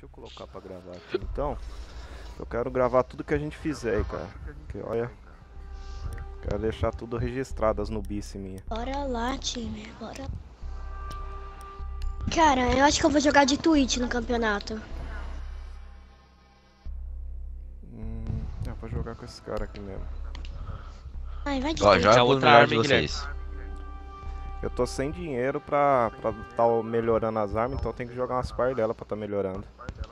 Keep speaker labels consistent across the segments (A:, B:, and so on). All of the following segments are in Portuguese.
A: Deixa eu colocar pra gravar aqui então. Eu quero gravar tudo que a gente fizer aí, cara. Porque olha, quero deixar tudo registrado as nubice minha.
B: Bora lá, time, bora. Cara, eu acho que eu vou jogar de Twitch no campeonato.
A: Eu vou jogar com esse cara aqui mesmo.
B: Ai, vai de
C: Ó,
B: Twitch.
C: joga pro
D: outra
C: melhor
D: arma,
C: de
D: hein, Guilherme?
C: vocês.
A: Eu tô sem dinheiro pra tá melhorando as armas, então eu tenho que jogar umas par dela pra tá melhorando.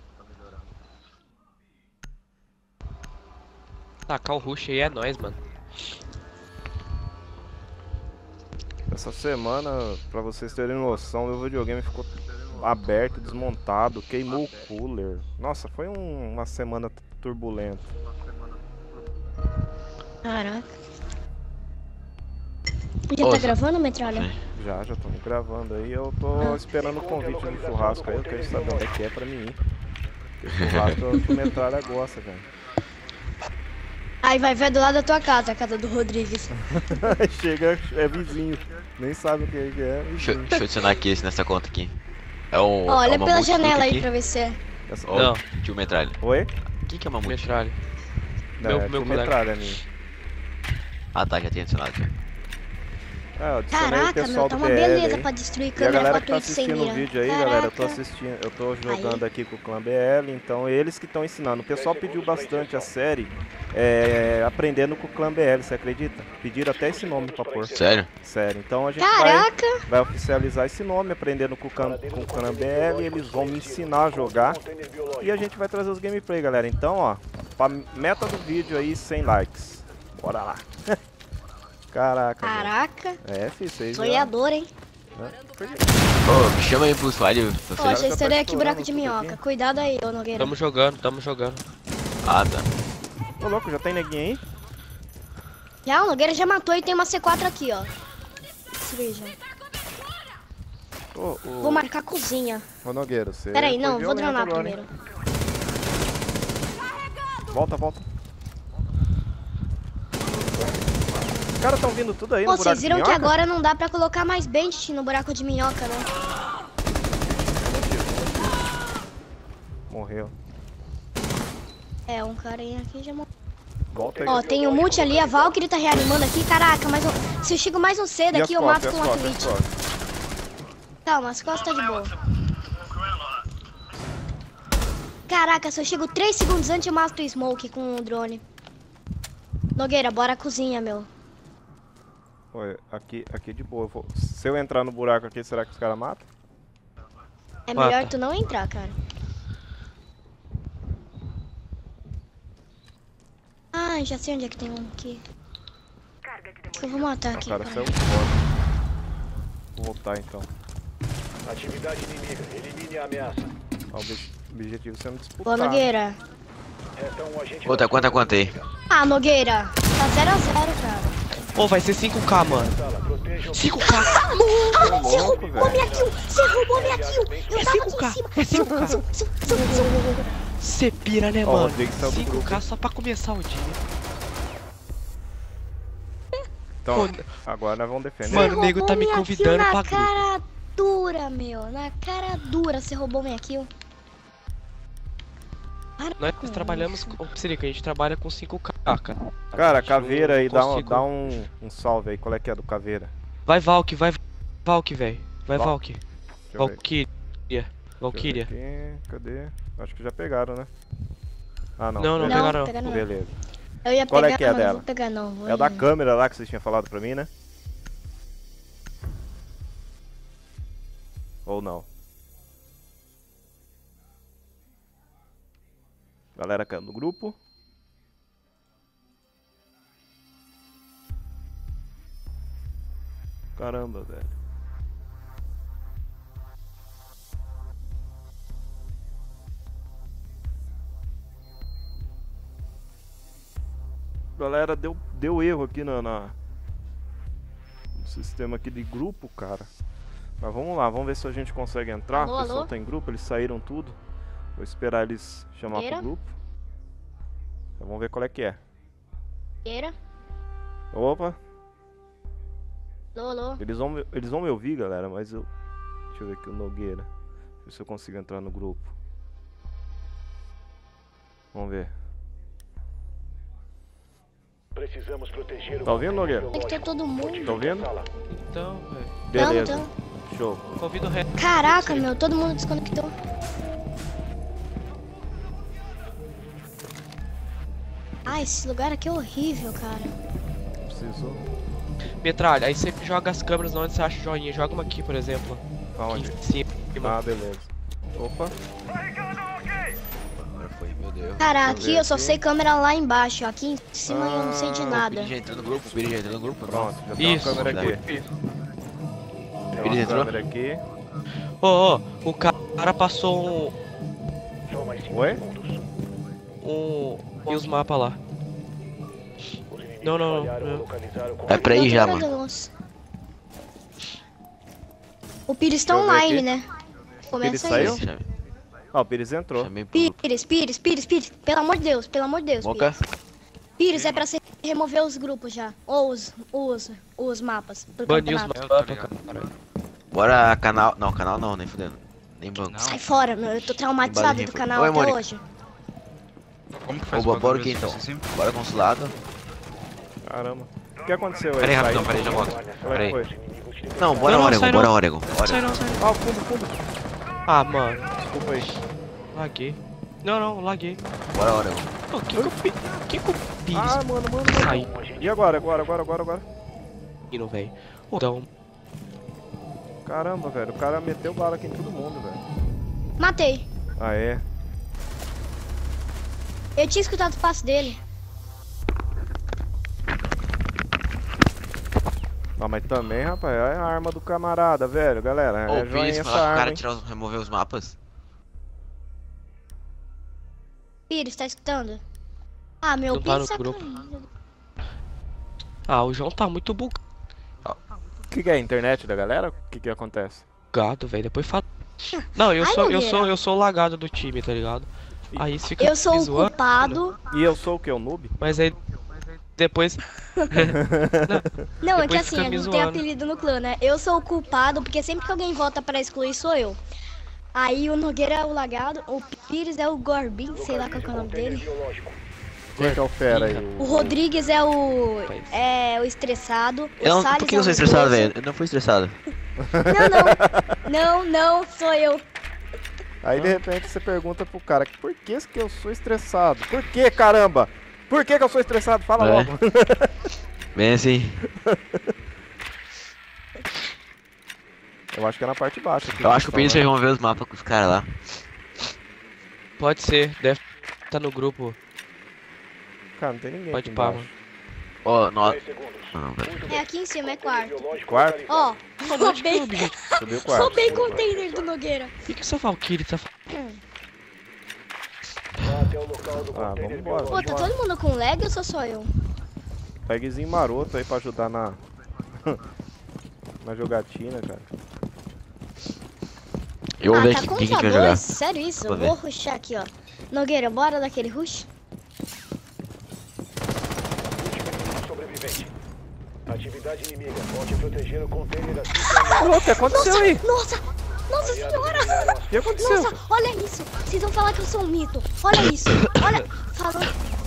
D: Tacar o rush aí é nóis, mano.
A: Essa semana, pra vocês terem noção, meu videogame ficou aberto, desmontado, queimou o cooler. Nossa, foi uma semana turbulenta.
B: Caraca. Já
C: Ô,
B: tá
C: Zé.
B: gravando, Metralha?
C: Sim.
A: Já estamos gravando aí, eu tô esperando o convite do churrasco aí, eu quero saber onde é que é pra mim ir. Porque churrasco é o que o Metralha gosta, velho.
B: Aí vai ver do lado da tua casa, a casa do Rodrigues.
A: Chega, é vizinho, nem sabe o que é,
C: Deixa
A: vizinho.
C: eu adicionar aqui nessa conta aqui. É um.
B: Olha
C: é uma
B: pela
C: multi
B: janela aí
C: aqui.
B: pra ver se é.
A: Essa...
C: Ó,
D: Não.
C: tio Metralha.
A: Oi?
C: Quem que é uma multi?
D: Metralha.
A: Não, é
D: meu
A: o
D: colega.
A: Metralha, minha.
C: Ah tá, já tinha adicionado já.
A: É, eu adicionei o
B: Caraca,
A: pessoal
B: meu, tá
A: do
B: uma
A: BL
B: beleza
A: aí.
B: pra destruir
A: E a
B: câmera
A: galera
B: pra
A: que tá
B: Twitch sem
A: assistindo o
B: mira.
A: vídeo aí,
B: Caraca.
A: galera, eu tô jogando aqui com o clã BL, então eles que estão ensinando. O pessoal pediu bastante a série aprendendo com o clã BL, você acredita? Pediram até esse nome pra pôr.
C: Sério?
A: Sério, então a gente
B: Caraca!
A: vai oficializar esse nome, aprendendo com o clã BL, eles vão me ensinar a jogar e a gente vai trazer os gameplay, galera. Então, ó, pra meta do vídeo aí, 100 likes. Bora lá. Caraca.
B: Caraca!
A: É, filho, vocês já...
B: Sonhador, hein?
C: Ô, me chama aí pro usuário.
B: Ó,
A: já
B: já
A: tá
B: estourei aqui buraco
A: estourando
B: de
A: tudo
B: minhoca.
A: aqui.
B: Cuidado aí, ô Nogueira.
D: Tamo jogando, tamo jogando.
C: Ah tá.
A: Ô, louco, já tem neguinho aí?
B: Já, o Nogueira já matou e tem uma C4 aqui, ó. Destruí já. Vou marcar a cozinha.
A: Ô, Nogueira, você...
B: Pera aí,
A: foi
B: não, vou
A: violento
B: dronar
A: agora, hein?
B: primeiro.
A: Volta, volta. Os caras tão vindo tudo aí
B: Pô,
A: no buraco
B: vocês viram
A: de
B: que
A: minhoca?
B: agora não dá pra colocar mais bench no buraco de minhoca, né?
A: Morreu.
B: É, um carinha aqui já morreu.
A: Volta aí.
B: Ó, tem o multi ali, a Valkyrie tá reanimando aqui. Caraca, mas se eu chego mais um cedo
A: E
B: aqui,
A: as
B: eu mato
A: costas,
B: com
A: e
B: uma
A: as
B: Twitch.
A: costas, as costas?
B: Calma, as costas tá de boa. Caraca, se eu chego 3 segundos antes, eu mato o Smoke com o drone. Nogueira, bora à cozinha, meu.
A: Olha, aqui de boa. Se eu entrar no buraco aqui, será que os caras matam?
B: É
D: Mata.
B: melhor tu não entrar, cara. Ah, já sei onde é que tem um aqui. Acho que eu vou matar
A: O
B: aqui,
A: cara
B: cara.
A: saiu fora. Vou voltar então.
E: Atividade inimiga. Elimine a ameaça.
A: Ó, o objetivo sendo
B: Ô,
A: disputado.
B: Nogueira.
E: Resta um agente.
C: Ô, tá quanto aí?
B: Ah, Nogueira. Tá 0 a 0, cara.
D: Pô, vai ser 5k, mano.
E: Proteja o
D: 5k!
B: Você
A: louco,
B: roubou
A: velho.
B: minha kill! Você roubou minha kill! Eu tava aqui
D: 5k,
B: em cima!
D: é 5k. Cê pira, né,
A: Ó, o
D: mano?
A: Rodrigo saiu do grupo.
D: 5k só pra começar o dia.
A: Então,
D: Pô,
A: agora nós vamos defender.
D: Mano, o nego tá me
B: Roubou minha
D: convidando
B: kill
D: pra
B: na cara dura, meu. Na cara dura você roubou minha kill.
D: Nós trabalhamos com... Ô, Psirica, a gente trabalha com 5k, cara.
A: Cara,
D: A gente
A: caveira
D: não
A: aí,
D: consigo-
A: dá um salve aí. Qual é que é do caveira?
D: Vai Valk, velho. Vai
A: Val-
D: Valk.
A: Deixa eu ver.
D: Valkyria.
A: Deixa
D: Valkyria.
A: eu ver aqui. Cadê? Acho que já pegaram, né? Ah, não.
D: Não, não
A: beleza.
D: pegaram.
B: pegar não.
A: Beleza.
B: Eu ia
A: Qual é
B: pegar,
A: que é
B: mas não
A: dela?
B: vou pegar não. Vou
A: É da
B: ir.
A: câmera lá que vocês tinham falado pra mim, né? Ou não? Galera caiu no grupo. Caramba, velho. Galera, deu erro aqui no sistema aqui de grupo, cara. Mas vamos lá, vamos ver se a gente consegue entrar.
B: Alô,
A: O pessoal
B: alô?
A: tá em grupo, eles saíram tudo. Vou esperar eles chamar
B: Nogueira?
A: pro grupo. Então vamos ver qual é que é.
B: Nogueira.
A: Opa,
B: Alô, alô.
A: eles vão me ouvir, galera, mas eu... Deixa eu ver aqui o Nogueira. Ver se eu consigo entrar no grupo. Vamos ver.
E: Precisamos proteger o
A: Tá ouvindo, Nogueira?
B: Conectou todo mundo.
A: Tá ouvindo?
D: Então, velho.
A: Beleza.
B: Não,
A: Show.
D: Convido o resto.
B: Caraca, meu, todo mundo desconectou. Ah, esse lugar aqui é horrível, cara.
A: Precisou.
D: Metralha, aí você joga as câmeras onde você acha joinha. Joga uma aqui, por exemplo.
A: Aonde?
D: Aqui em cima.
A: Ah, beleza. Opa.
C: Agora foi, meu Deus.
B: Cara,
A: Deixa eu
B: aqui
A: ver
B: eu só
A: aqui.
B: sei câmera lá embaixo. Aqui em cima eu não sei de
C: O
B: nada.
C: Piri já entrou no grupo, o Piri já entrou no grupo.
A: Pronto, já tem
D: Isso.
A: uma câmera aqui.
C: Ele
A: Tem uma
C: entrou?
A: câmera aqui.
D: Ô, o cara passou
E: Só mais 5
A: Oi?
E: segundos.
D: e os mapas lá.
E: Os inimigos
D: Não, não,
E: falharam
D: não.
E: em localizar o
C: É pra ir já,
B: Meu
C: mano.
B: Deus. O Pires tá
A: Deixa eu ver
B: online,
A: aqui.
B: né? Começa
A: Pires
B: aí.
A: saiu? Ó, o Pires entrou.
C: Chamei pro grupo.
B: Pires, pelo amor de Deus,
C: Moca?
B: Pires, é pra você remover os grupos já. Ou os mapas do
D: Banir os
B: campeonato.
D: mapas, cara.
C: Bora canal. Não, canal não, nem fudendo. Nem banco.
B: Sai fora, meu, eu tô traumatizado do canal
C: Oi,
B: até
C: Mônica.
B: hoje.
F: Como que faz
C: Ô,
F: o
C: bora
F: bagulho
C: aqui então.
F: assim?
C: Bora consulado.
A: Caramba. O que aconteceu aí?
C: Pera aí,
A: Saiu?
C: rapidão, pera aí, já volto.
A: Como
C: Pera
A: é
C: aí.
A: que foi?
C: Não, bora
D: Não,
C: Oregon,
D: sai
C: bora
D: não.
C: Oregon.
D: Sai não, sai não.
A: Ah, fundo.
D: Ah, mano.
A: Desculpa aí.
D: Laguei. Não, laguei.
C: Bora Oregon.
D: Pô, que o Pires
A: Ah, mano.
D: saiu,
A: E agora?
D: velho? Então,
A: Caramba, velho. O cara meteu bala aqui em todo mundo, velho.
B: Matei.
A: Ah, é?
B: Eu tinha escutado o passo dele.
A: Ah, mas também, rapaz, olha a arma do camarada, velho, galera.
C: Ô,
A: É
C: o
A: joinha
C: Pires
A: essa
C: falar pro
A: arma,
C: cara
A: hein?
C: remover os mapas.
B: Pires, tá escutando? Ah, meu,
D: Não tá
B: Pires
D: no
B: tá
D: grupo.
B: caindo.
D: o João tá muito bugado,
A: O que é a internet da galera? O que acontece?
D: velho. Depois fala. Não, eu
B: Ai, Nogueira.
D: sou o lagado do time, tá ligado? Aí você fica
B: Eu sou
D: me
B: o
D: zoando,
B: culpado.
A: E eu sou o que? O noob?
D: Mas aí depois
B: Não, é que
D: Depois
B: assim,
D: fica
B: a
D: me
B: gente tem
D: zoando.
B: apelido no clã, né? Eu sou o culpado, porque sempre que alguém vota pra excluir, sou eu. Aí o Nogueira é o lagado, o Pires é o Gorbin, sei lá qual que é o nome dele.
A: Quem que é o fera aí?
B: O Rodrigues é o estressado. O
C: Eu não,
B: Salles
C: por que
B: é
C: eu
B: o
C: sou estressado,
B: idoso.
C: velho? Eu não fui estressado.
B: Não, sou eu.
A: Aí de repente você pergunta pro cara, por que eu sou estressado? Por que, caramba? Por que eu sou estressado? Fala
C: É.
A: logo.
C: Bem assim.
A: Eu acho que é na parte baixa. aqui
C: Eu acho que o Pires
A: né?
C: vai remover os mapas com os caras lá.
D: pode ser, deve estar no grupo.
A: Cara, não tem ninguém
D: Pode
A: aqui
D: pá,
A: embaixo.
C: Ó, nós. Não, velho.
B: É aqui em cima, é quarto.
A: Quarto?
B: Ó, roubei,
D: Clube, gente.
A: Subiu o quarto.
B: roubei container do Nogueira.
D: O que essa Valkyrie tá falando?
A: Ah, vamos embora.
B: Pô, tá todo mundo com lag ou só eu?
A: Tagzinho maroto aí pra ajudar na... na jogatina, cara.
C: Eu vou ver
B: tá
C: aqui
B: com
C: quem que a gente vai
B: 2,
C: jogar.
B: sério isso?
C: Vou
B: Eu vou rushar aqui, ó. Nogueira, bora daquele rush?
E: Atividade inimiga. Volte a proteger o container assim que
A: Ô, o que aconteceu aí?
B: Nossa senhora!
A: O que aconteceu?
B: Nossa, olha isso! Vocês vão falar que eu sou um mito. Olha isso! Olha! Falou.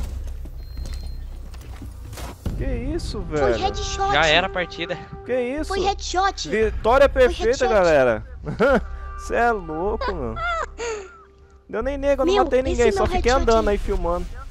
A: Que isso,
B: Foi
A: velho?
B: headshot!
D: Já era a partida.
A: Que isso?
B: Foi headshot!
A: Vitória perfeita,
B: headshot.
A: galera. Você é louco, mano. Deu nem nego, eu não
B: Meu,
A: matei ninguém,
B: esse
A: só
B: meu
A: fiquei
B: headshot
A: andando
B: aí.
A: aí filmando.